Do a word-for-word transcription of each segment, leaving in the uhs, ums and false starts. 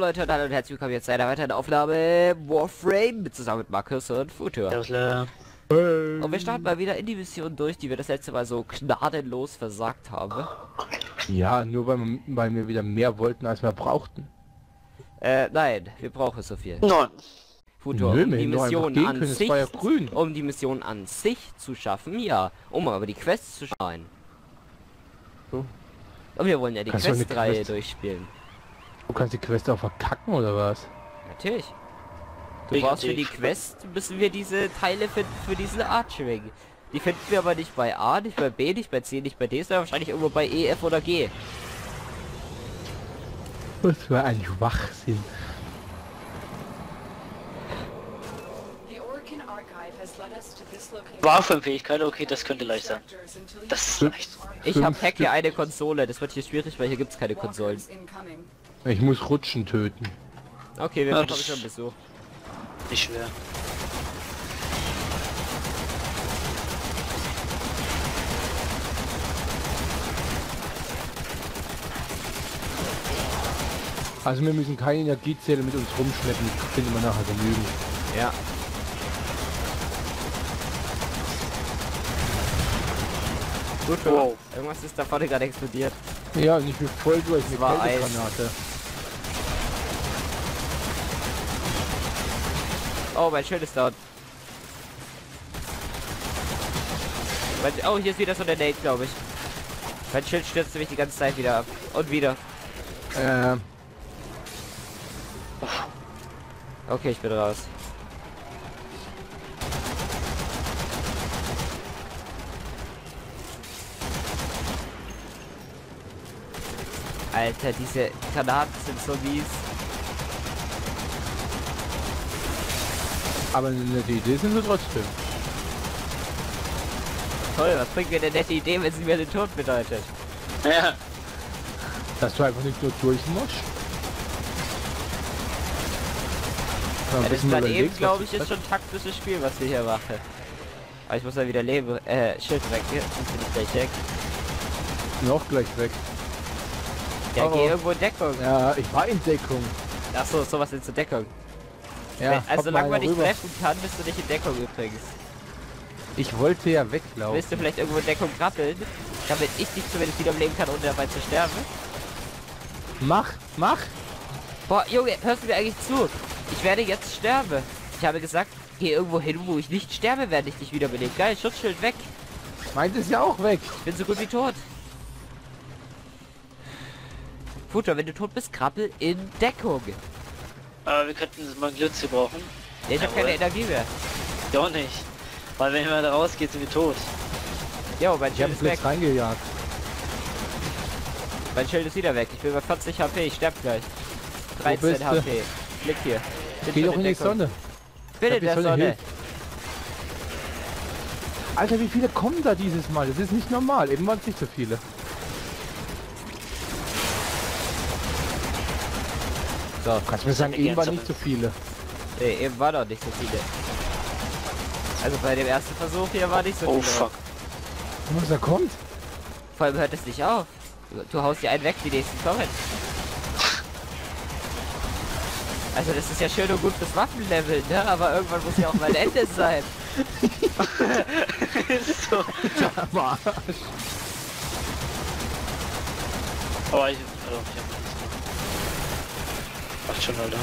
Leute und hallo und herzlich willkommen jetzt zu einer weiteren Aufnahme Warframe zusammen mit Markus und Futur. Hey. Und wir starten mal wieder in die Mission durch, die wir das letzte Mal so gnadenlos versagt haben. Ja, nur weil, weil wir wieder mehr wollten, als wir brauchten. Äh, nein, wir brauchen so viel. Nein. Futur, Nö, um wir die hätten doch einfach Mission gehen an können, es sich, war ja grün. um die Mission an sich zu schaffen, ja, um aber die Quests zu schauen. So. Und wir wollen ja die Kannst du eine Quest-Reihe Quest- durchspielen. Du kannst die Quest auch verkacken, oder was? Natürlich. Du Ich brauchst für hab die die- Quest, müssen wir diese Teile finden für diese Archering. Die finden wir aber nicht bei A, nicht bei B, nicht bei C, nicht bei D, sondern wahrscheinlich irgendwo bei E, F oder G. Was für ein Schwachsinn. Waffenfähigkeit, okay, das könnte leicht sein. Das ist leicht. Ich Fünf hab Hack hier Stück. eine Konsole, das wird hier schwierig, weil hier gibt's keine Konsolen. Ich muss Rutschen töten. Okay, wir Ja, bekommen das- schon Besuch. Nicht schwer. Also wir müssen keine Energiezähler mit uns rumschleppen, die finden wir nachher genügend. Ja. Gut, Wow. irgendwas ist da vorne gerade explodiert. Ja, und ich bin voll durch mit war Eis. Kältegranate. Oh, mein Schild ist down. Mein, oh, hier ist wieder so der Nate, glaube ich. Mein Schild stürzt nämlich die ganze Zeit wieder ab. Und wieder. Äh, Okay, ich bin raus. Alter, diese Granaten sind so mies. aber eine nette Idee sind sie trotzdem. Toll, was bringt mir eine nette Idee, wenn sie mir den Tod bedeutet? Ja. Dass du einfach nicht nur durch musst. Ja, Ja, das bisschen gerade eben, überlegst, glaube was ich, du- ist schon taktisches Spiel, was wir hier machen. Aber ich muss ja wieder leben. Äh, Schild weg. Hier sind nicht gleich weg. Noch gleich weg. Ja, Oh. geh irgendwo in Deckung. Ja, ich war in Deckung. Achso, sowas in zur Deckung. Ja, also kommt solange mal man dich rüber. treffen kann, bist du nicht in Deckung übrigens. Ich wollte ja weglaufen. Willst du vielleicht irgendwo in Deckung krabbeln, damit ich dich zumindest wieder leben kann, ohne dabei zu sterben? Mach, mach! Boah, Junge, hörst du mir eigentlich zu? Ich werde jetzt sterben. Ich habe gesagt, geh irgendwo hin, wo ich nicht sterbe, werde ich dich wiederbeleben. Geil, Schutzschild weg. Meint ist ja auch weg. Ich bin so gut wie tot. Futter, wenn du tot bist, krabbel in Deckung. Aber wir könnten mal Glütz brauchen. Ja, ich habe Jawohl. keine Energie mehr. Ja auch nicht. Weil wenn wir da rausgeht, sind wir tot. Jo, mein Ich Schild habe ist weg. jetzt reingejagt. Mein Schild ist wieder weg. Ich bin bei vierzig H P. Ich sterb gleich. dreizehn bist H du? P. Klick hier. Bin Geh schon doch in die Deckung. Sonne. Bin Ja, in die der Sonne Sonne. hilft. Alter, wie viele kommen da dieses Mal? Das ist nicht normal. Eben waren es nicht so viele. So, Kannst du mir sagen, hätte eben gern waren so- nicht so viele. nee, eben war noch nicht so viele. Also bei dem ersten Versuch hier war nicht so Oh viele. fuck. Was da kommt? Vor allem hört es nicht auf. Du, du haust dir einen weg, die nächsten kommen. Also das ist ja schön und gut fürs Waffenlevel, ne? Aber irgendwann muss ja auch mal ein Ende sein. So. Am Arsch. Aber ich... Also, ich hab nichts mehr. Macht schon, Alter.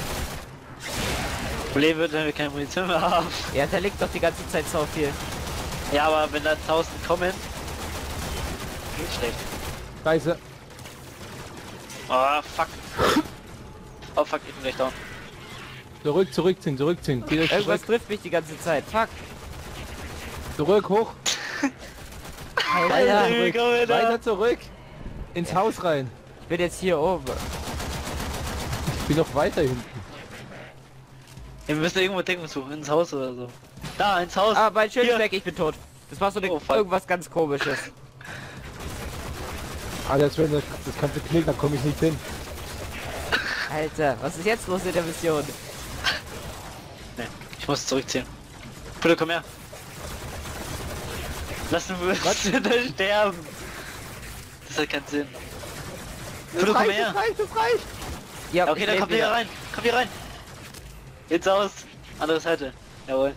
Problem wird, wenn wir keine Munition mehr haben. Ja, da liegt doch die ganze Zeit so viel. Ja, aber wenn da tausend kommen... Geht schlecht. Scheiße. Oh, fuck. Oh, fuck, ich bin gleich down. Zurück, zurückziehen, zurückziehen. Geh euch Irgendwas zurück. trifft mich die ganze Zeit. Fuck. Zurück, hoch. Alter. Alter. Zurück. komm da. Weiter zurück. Ins Haus rein. Ich bin jetzt hier oben. Ich bin noch weiter hinten. Wir müssen irgendwo Deckung suchen, ins Haus oder so. Da, ins Haus. Ah, mein Schild ist Hier. weg, ich bin tot. Das war so eine, Oh, fuck. irgendwas ganz komisches. Alter, das, das, das kannst du knicken, da komme ich nicht hin. Alter, was ist jetzt los in der Mission? Nee, ich muss zurückziehen. Bitte komm her. Lass ihn da sterben. Das hat keinen Sinn. Das Bitte komm reicht, her. das reicht, das reicht. Ja, Okay, ich dann leb kommt hier wieder. rein. Komm hier rein. Jetzt aus. Andere Seite. Jawohl.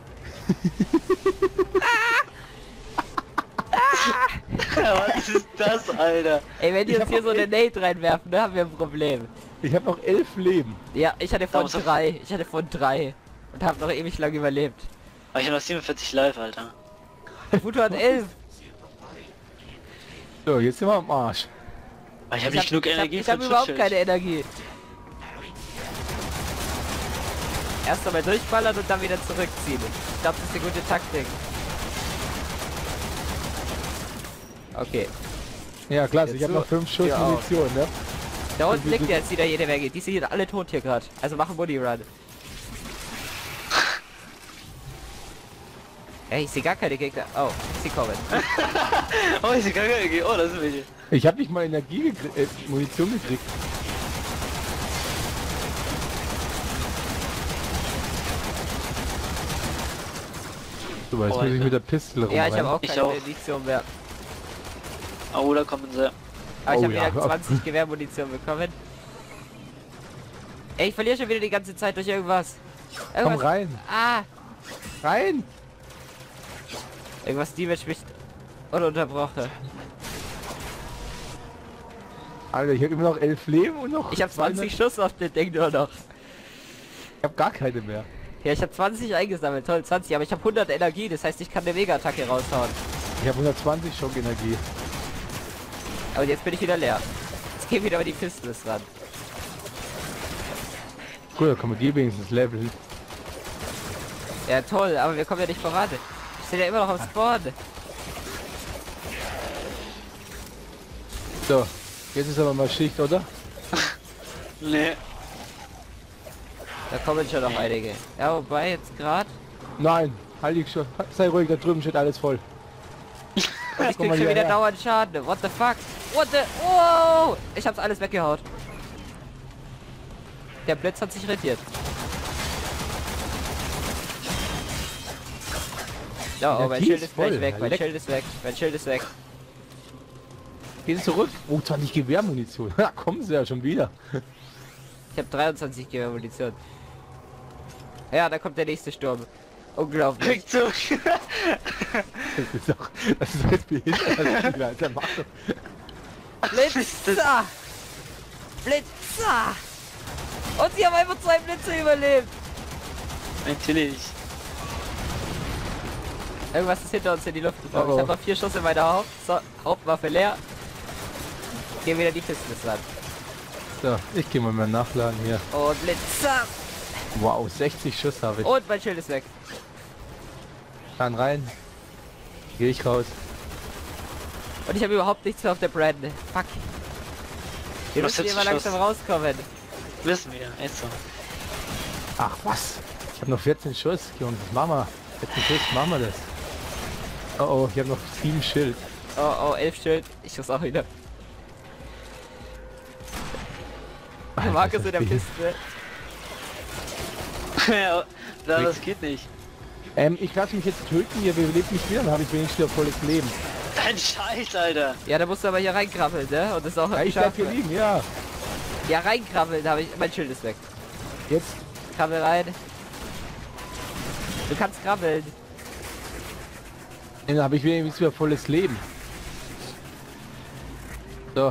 Was ist das, Alter? Ey, wenn die Ich uns hab hier auch so eine Nate reinwerfen, dann haben wir ein Problem. Ich habe noch elf Leben. Ja, ich hatte von muss auf- drei. Ich hatte von drei. Und habe noch ewig lang überlebt. Aber ich habe noch siebenundvierzig live, Alter. Futo hat elf. So, jetzt sind wir am Arsch. Aber ich habe Ich nicht genug ich Energie hab, ich für hab ein überhaupt Schutzschild. keine Energie. Erst einmal durchballern und dann wieder zurückziehen. Ich glaube, das ist eine gute Taktik. Okay. Ja, klasse, Jetzt ich habe so. noch fünf Schuss Ja, auch. Munition, ne? Da unten liegt jetzt wieder jede Menge. Die sind hier alle tot hier gerade. Also machen Money Run. Ey, ich sehe gar keine Gegner. Oh, sie kommen. Oh, ich sehe gar keine Energie. Oh, da sind welche. Ich habe nicht mal Energie gekriegt, äh, Munition gekriegt. So, jetzt Oh, muss ich Alter. mit der Pistole rum. Ja, ich habe auch Ich keine auch. Munition mehr. Oh, da kommen sie. Aber ich Oh habe ja. wieder zwanzig Gewehrmunition bekommen. Ey, ich verliere schon wieder die ganze Zeit durch irgendwas. Komm Irgendwas. rein, Ah, rein! irgendwas Damage mich ununterbrochen. Alter, ich habe immer noch elf Leben und noch... Ich habe zwanzig Schuss auf den Ding nur noch. Ich habe gar keine mehr. Ja, ich habe zwanzig eingesammelt, toll, zwanzig, aber ich habe hundert Energie, das heißt, ich kann eine Mega-Attacke raushauen. Ich habe hundertzwanzig Schockenergie. Aber jetzt bin ich wieder leer. Jetzt gehen wieder aber die Pistols ran. Gut, da kann man die wenigstens leveln. Ja, toll, aber wir kommen ja nicht voran. Ich bin ja immer noch am Spawn. So, jetzt ist aber mal Schicht, oder? Nee. Da kommen schon noch einige. Ja, wobei jetzt gerade. Nein, halt dich schon. Sei ruhig, da drüben steht alles voll. Und ich Komm krieg mal schon wieder hierher. dauernd Schaden. What the fuck? What the... Wow! Ich hab's alles weggehaut. Der Blitz hat sich rentiert. Ja, oh, Der mein Kies Schild ist voll. gleich weg. Mein Leck. Schild ist weg. Mein Schild ist weg. Gehen Sie zurück. Oh, zwanzig Gewehrmunition. Da kommen sie ja schon wieder. Ich habe dreiundzwanzig Gewehrmunition. Ja, da kommt der nächste Sturm. Unglaublich. Krieg zurück. Das ist doch, das ist doch jetzt behindert. Spieler, Alter, mach doch. Blitzer! Blitzer! Und sie haben einfach zwei Blitze überlebt. Natürlich. Irgendwas ist hinter uns in die Luft geflogen. Oh, oh. Ich habe noch vier Schuss in meiner Haupt so, Hauptwaffe leer. Gehen wieder die Pistols ran. So, ich gehe mal mal nachladen hier. Und Blitzer! Wow, sechzig Schuss habe ich. Und mein Schild ist weg. Dann rein. Gehe ich raus. Und ich habe überhaupt nichts mehr auf der Brand. Fuck. Wir Du hast müssen hier jetzt mal Schuss. langsam rauskommen. Wissen wir. Echt so. Ach was? Ich habe noch vierzehn Schuss, Jungs. Mama. vierzehn Schuss, machen wir das. Oh oh, ich habe noch sieben Schild. Oh, oh, elf Schild. Ich schuss auch wieder. Alter, Markus ist in das der behindert. Piste. Ja, da- das geht nicht. Ähm, ich lasse mich jetzt töten, ihr belebt mich wieder, dann habe ich wenigstens wieder volles Leben. Dein Scheiß, Alter. Ja, da musst du aber hier reinkrabbeln, ne? Und das ist auch Ja, ich bleib hier liegen, ja. Ja, reinkrabbeln, da habe ich. Mein Schild ist weg. Jetzt. Krabbel rein. Du kannst krabbeln. Dann habe ich wenigstens wieder volles Leben. So.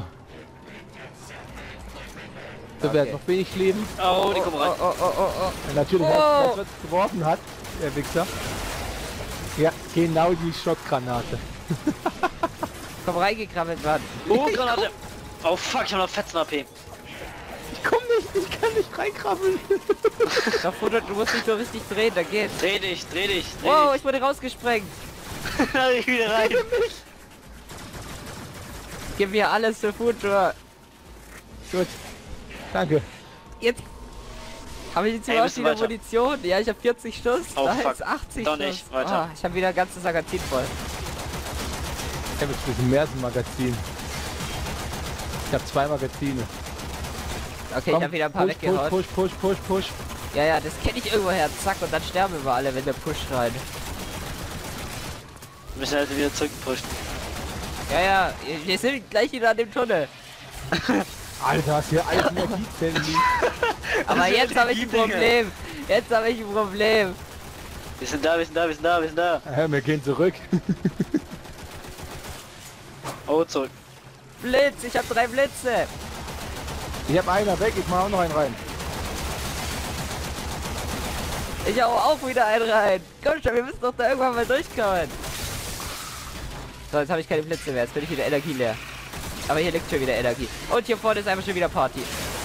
So, wer hat Okay. noch wenig Leben? Oh, die kommen rein. Oh, oh, oh, oh, Und natürlich, Oh. das, was geworfen hat, der Wichser. Ja, genau die Schockgranate. oh. Komm reingekrabbelt, Mann. Oh, Granate. Oh, fuck, ich hab noch vierzehn A P. Ich komm nicht, ich kann nicht reinkrabbeln. Doch, Foto, du musst dich so richtig drehen, da geht's. Dreh dich, dreh dich, dreh Wow, dich. ich wurde rausgesprengt. Da ich wieder rein. Gib mir alles für Futur. Gut. Danke. Jetzt habe ich jetzt Ey, überhaupt bist du wieder weiter? Munition. Ja, ich habe vierzig Schuss. Oh, da fuck. ist achtzig Doch Schuss. nicht, weiter. Ah, ich habe wieder ein ganzes Magazin voll. Ich habe jetzt ein bisschen mehr als ein Magazin. Ich habe zwei Magazine. Okay, Komm, ich habe wieder ein paar push, weggehauen. push, push, push, push, push. Ja, ja, das kenne ich irgendwoher. Zack, und dann sterben wir alle, wenn der Push rein. Wir müssen halt wieder zurückpushen. Ja, ja, wir sind gleich wieder an dem Tunnel. Alter, hast hier alles Energiezellen liegen. Aber jetzt habe ich ein Problem. Jetzt habe ich ein Problem. Wir sind da, wir sind da, wir sind da, wir sind da. Ja, wir gehen zurück. Oh, zurück. Blitz, ich habe drei Blitze. Ich hab einer weg, ich mach auch noch einen rein. Ich hau auch wieder einen rein. Komm schon, wir müssen doch da irgendwann mal durchkommen. So, jetzt habe ich keine Blitze mehr. Jetzt bin ich wieder Energie leer. Aber hier liegt schon wieder Energie. Und hier vorne ist einfach schon wieder Party.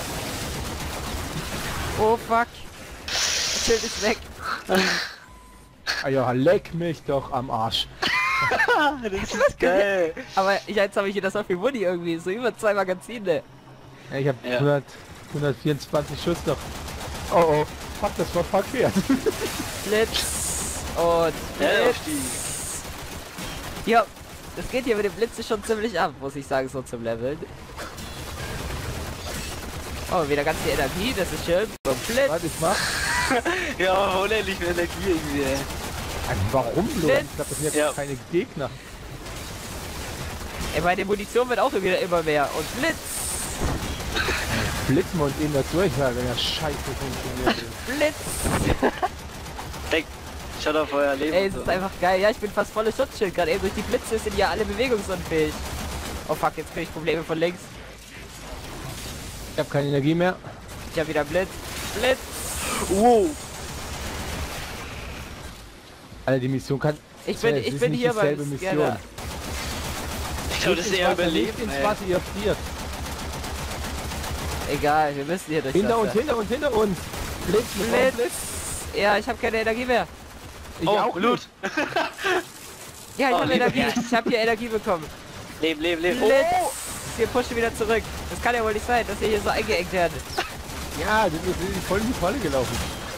Oh fuck. Das Schild ist weg. Ah ja, leck mich doch am Arsch. Das ist geil. Aber ich, jetzt habe ich wieder so viel Muni irgendwie. So über zwei Magazine. Ja, ich hab Ja. hundert, hundertvierundzwanzig Schuss noch. Oh oh, fuck, das war verkehrt. Blitz. Und Ja, auf Blitz. Ja, das geht hier mit dem Blitz schon ziemlich ab, muss ich sagen, so zum Leveln. Oh, wieder ganz viel Energie, das ist schön. So, Blitz. Was ich mach? Ja, unendlich mehr Energie irgendwie, ey. Also warum bloß? Blitz. Ich glaub, das sind jetzt Ja. keine Gegner. Ey, meine Munition wird auch wieder immer mehr. Und Blitz. Blitzen wir uns eben da durch, weil wenn das scheiße funktioniert. Blitz. Denk, schaut auf euer Leben. Ey, es und ist so. einfach geil. Ja, ich bin fast volle Schutzschild. Gerade eben durch die Blitze sind ja alle bewegungsunfähig. Oh fuck, jetzt krieg ich Probleme von links. Ich hab keine Energie mehr. Ich hab wieder Blitz. Blitz. Wow. Alter, die Mission kann... Ich bin, Es ich ist bin nicht hier beim dieselbe Scanner. Ich glaube, das ist Ins eher Wasser, überleben, ins ey. Wasser, ihr friert. Egal, wir müssen hier durch. Hinter das uns, da. hinter uns, hinter uns. Blitz, Blitz. Blitz. Ja, ich habe keine Energie mehr. Ich Oh, auch Blut. Ja, ich Oh, habe lieber Energie. Herr. Ich habe hier Energie bekommen. Leben, leben, leben. Blitz. Oh. Wir pushen wieder zurück. Das kann ja wohl nicht sein, dass wir hier so eingeengt werden. Ja, das ist die voll in die Falle gelaufen.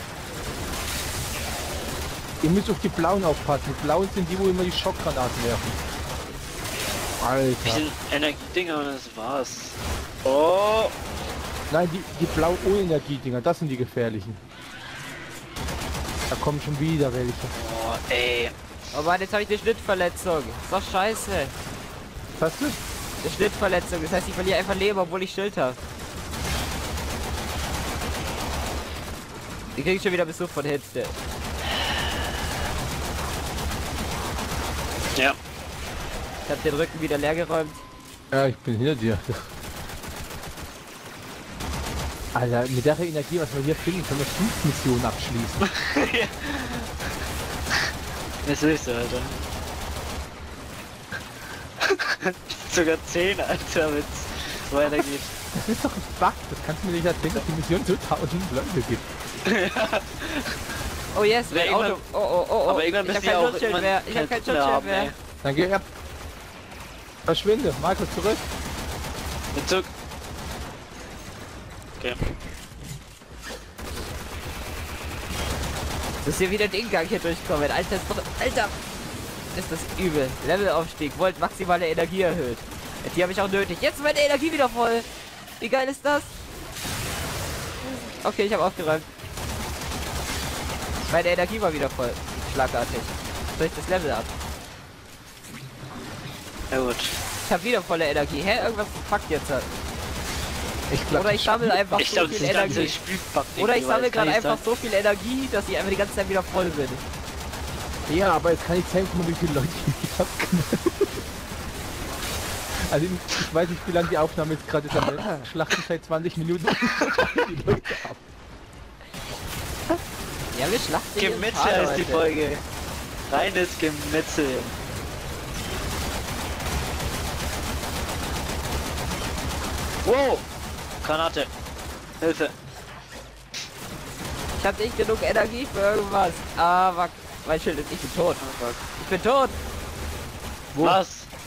Ihr müsst auf die Blauen aufpassen. Die Blauen sind die, wo immer die Schockgranaten werfen. Wie Alter. sind Energiedinger und das war's. Oh. Nein, die, die Blau ohne Energiedinger, das sind die gefährlichen. Da kommen schon wieder welche. Oh, ey. Oh Mann, jetzt habe ich eine Schnittverletzung. Ist doch scheiße. Was hast du? Eine Schnittverletzung. Das heißt, ich verliere einfach Leben, obwohl ich Schild habe. Die kriegen schon wieder Besuch von Hitze. Ja. Ich habe den Rücken wieder leer geräumt. Ja, ich bin hinter dir. Alter, mit der Energie, was wir hier finden, können wir fünf Missionen abschließen. Das willst du, Alter. Sogar zehn, Alter, mit so weitergeht. Das ist doch ein Bug, das kannst du mir nicht erzählen, dass die Mission so tausend Leute gibt. Oh yes, Ja, mein Auto. irgendwann- Oh, oh, oh, oh. Aber irgendwann ich müssen habe die kein auch Schutzschild irgendwann mehr. Ich habe kein keine Truppe Schutzschild haben, mehr. ey. Dann geh ab. Verschwinde, Marco, zurück. Mit Zug. Okay. Dass wir wieder den Gang hier durchkommen. Alter, ist doch, Alter. Ist das übel. Levelaufstieg. Volt maximale Energie erhöht. Die habe ich auch nötig. Jetzt ist meine Energie wieder voll. Wie geil ist das? Okay, ich habe aufgeräumt. Meine Energie war wieder voll. Schlagartig. Durch das Level ab. Ja gut. Ich habe wieder volle Energie. Hä? Irgendwas fuckt jetzt halt. Ich glaub, Oder ich sammle einfach Ich so glaube, das viel ist ganze Energie. Spielpack. Oder ich sammle gerade einfach so viel Energie, dass ich einfach die ganze Zeit wieder voll bin. Ja, aber jetzt kann ich zählen, guck mal, wie viele Leute ich hab. Also ich weiß nicht, wie lange die Aufnahme jetzt gerade ist, aber wir schlachten seit zwanzig Minuten die Leute ab. Ja, wir schlachten hier ein Gemetzel paar heißt die Leute. Folge. Reines Gemetzel. Wow! Granate. Hilfe. Ich hab nicht genug Energie für irgendwas. Ah, fuck. Mein Schild ist, ich bin tot. Ich bin tot. Wo? Was?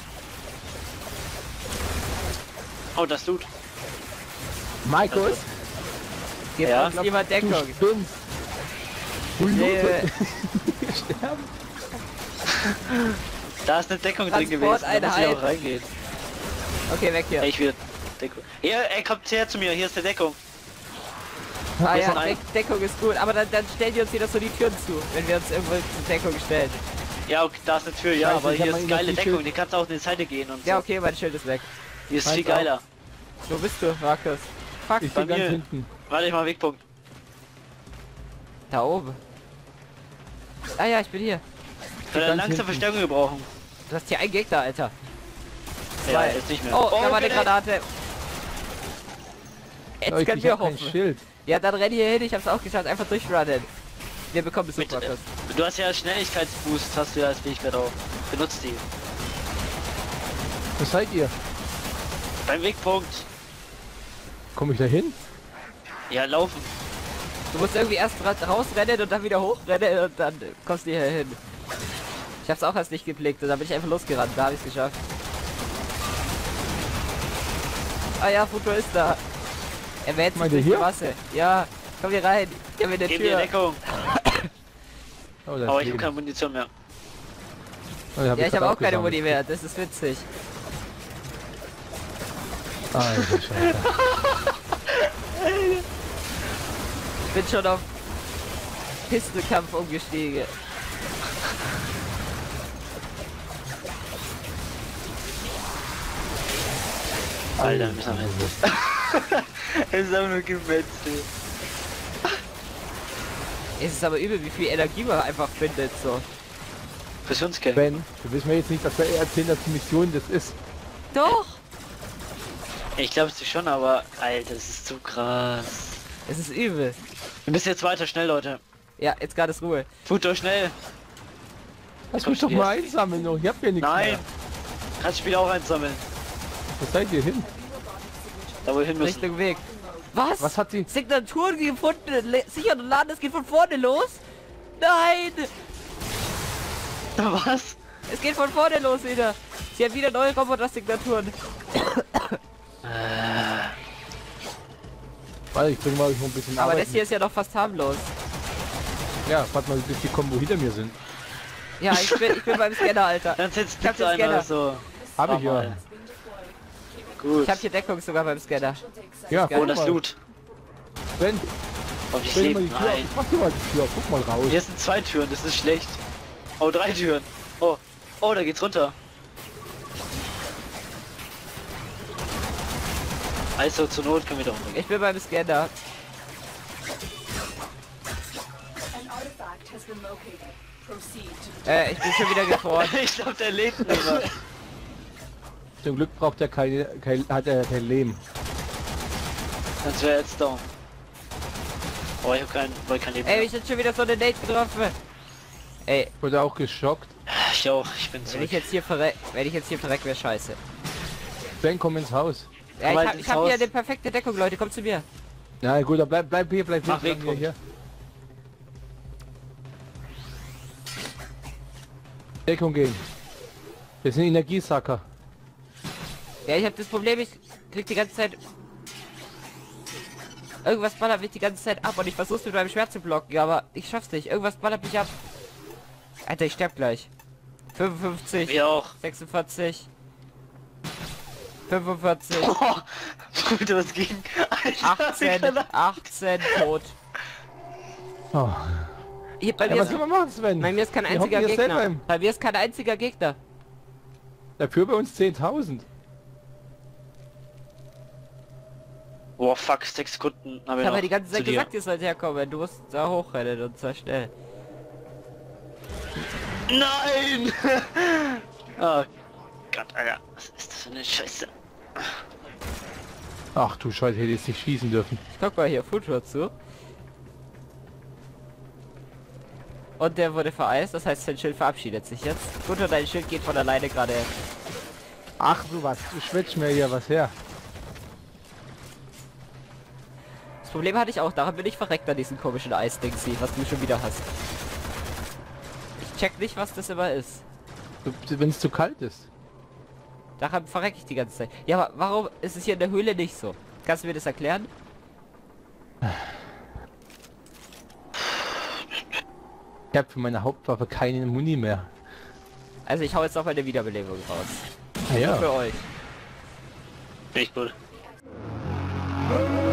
Oh, das tut. Markus, Gibt Ja. uns jemand du Deckung. spinnst. Du Nee, Leute. Wir sterben. Da ist eine Deckung drin gewesen. Da muss ich Transporteinheit. auch reingehen. Okay, weg hier. Ey, ich will Deckung. Hier, ey, kommt her zu mir. Hier ist die Deckung. Ah wir ja, sind ein- Deck Deckung ist gut. Aber dann, dann stellen die uns wieder so die Türen zu, wenn wir uns irgendwo zur Deckung stellen. Ja, okay, da ist eine Tür, ja, Scheiße, aber ich hab hier mein ist geile Energieschild. Deckung. Die kannst du auch in die Seite gehen und so. Ja, okay, mein Schild ist weg. Hier ist Meins viel geiler. Wo bist du, Markus? Fuck, Ich bei bin ganz mir. hinten. Warte ich mal, Wegpunkt. da oben. Ah ja, ich bin hier. Ich will ganz langsam hinten. Verstärkung gebrauchen. Du hast hier einen Gegner, Alter. Ja, Zwei. jetzt nicht mehr. Oh, da war eine Grenade. Granate. Jetzt Oh, ich können ich wir hab kein hoffen. Schild. Ja, dann renn hier hin, ich hab's auch geschafft. Einfach durchrunnen. Wir bekommen es Mit, super, äh, Markus. du hast ja Schnelligkeitsboost, hast du ja als Fähigkeit auch. Benutzt die. Wo seid ihr? Beim Wegpunkt. Komme ich da hin? Ja, laufen. Du musst irgendwie erst ra rausrennen und dann wieder hochrennen und dann kommst du hier hin. Ich hab's auch erst nicht geblickt und dann bin ich einfach losgerannt. Da hab ich's geschafft. Ah ja, Futur ist da. Er wehrt sich Meint ihr durch die hier? Masse. Ja, komm hier rein. Hier mit der Gib mir Tür. Deckung. Oh, da Aber ist ich habe Leben. keine Munition mehr. Oh, die hab Ja, ich grad habe auch keine aufgesammelt. Muni mehr. Das ist witzig. Alter Scheiße. Ich bin schon auf Pistenkampf umgestiegen. Alter, wir müssen am Ende. Es ist aber nur gemetzelt. Es ist aber übel, wie viel Energie man einfach findet. So. Fusionscam. Ben, du willst mir jetzt nicht dass wir erzählen, dass die Mission das ist. Doch! Ich glaube es schon, aber Alter, das ist zu krass. Es ist übel. Wir müssen jetzt weiter, schnell, Leute. Ja, jetzt gerade ist Ruhe. Futur, schnell. Lass Komm, mich doch schnell. mal einsammeln noch. Ich hab hier nichts Nein. mehr. Kannst Spiel auch einsammeln. Wo seid ihr hin? Da wo wir hin müssen. Richtung Weg. Was? Was hat sie? Signaturen gefunden. Le sichern und laden, es geht von vorne los. Nein! Was? Es geht von vorne los wieder. Sie haben wieder neue Roboter-Signaturen. Warte, ich bring mal noch ein bisschen Aber Arbeit das hier ist ja noch fast harmlos. mit. Ja, warte mal, bis die Kombo hinter mir sind. Ja, ich bin, ich bin beim Scanner, Alter. Dann setzt Ich hab Pizza den ein oder Scanner. so. Hab ich Mach ja. mal. Gut. Ich habe hier Deckung sogar beim Scanner. Ja, geil. Oh, das mal. Loot. Ben, Oh, ich stell mal lebe. die Tür auf. Nein. Ich mach dir mal die Tür auf. Guck mal raus. Hier sind zwei Türen, das ist schlecht. Oh, drei Türen. Oh, oh, da geht's runter. Also zur Not können wir doch runtergehen. Ich bin beim Scanner. An artifact has been located. Proceed to Äh, ich bin schon wieder gefroren. Ich glaube, der lebt nicht mehr. Zum Glück braucht er keine, kein, hat er kein Leben. Sonst wäre er jetzt down. Oh, ich hab kein, weil kein Leben Ey, mehr. ich hab schon wieder so eine Date getroffen. Ey, Wurde auch geschockt. Ich auch, ich bin wenn zurück. ich jetzt hier verreck, wenn ich jetzt hier verreck, wäre scheiße. Ben, komm ins Haus. Ja, Komm ich halt hab, ins ich hab Haus. hier eine perfekte Deckung, Leute. Kommt zu mir. Na gut, dann bleib, bleib hier, bleib Mach hier, Weg, bleib hier, Punkt. hier. Deckung gehen. Wir sind Energiesacker. Ja, ich hab das Problem, ich krieg die ganze Zeit... Irgendwas ballert mich die ganze Zeit ab und ich versuch's mit meinem Schwert zu blocken, aber ich schaff's nicht. Irgendwas ballert mich ab. Alter, ich sterb gleich. fünfundfünfzig, Wir auch. sechsundvierzig, fünfundvierzig, Oh, gut, was ging? Alter, achtzehn, achtzehn, tot. Oh. Hier, bei, Ja, mir was ist, können wir machen, Sven? bei mir ist kein Wir einziger hocken hier selber Gegner. im- Bei mir ist kein einziger Gegner. Dafür bei uns zehntausend. Boah, fuck, sechs Sekunden haben wir Ich habe noch ja die ganze zu Zeit dir. gesagt, ihr sollt herkommen. Du musst da hochrennen und zwar schnell. Nein! Oh Gott, Alter, was ist das für eine Scheiße? Ach du Scheiße, hätte jetzt nicht schießen dürfen. Ich guck mal hier Futur zu. Und der wurde vereist, das heißt sein Schild verabschiedet sich jetzt. Futur, dein Schild geht von alleine gerade. Ach du was, du schwätzt mir hier was her. Das Problem hatte ich auch, daran bin ich verreckt an diesen komischen Eisdingsi, was du schon wieder hast. Ich check nicht, was das immer ist. Wenn es zu kalt ist. Daran verrecke ich die ganze Zeit. Ja, aber warum ist es hier in der Höhle nicht so? Kannst du mir das erklären? Ich habe für meine Hauptwaffe keine Muni mehr. Also ich hau jetzt noch mal eine Wiederbelebung raus. Ah ja. Für euch. Bin ich gut.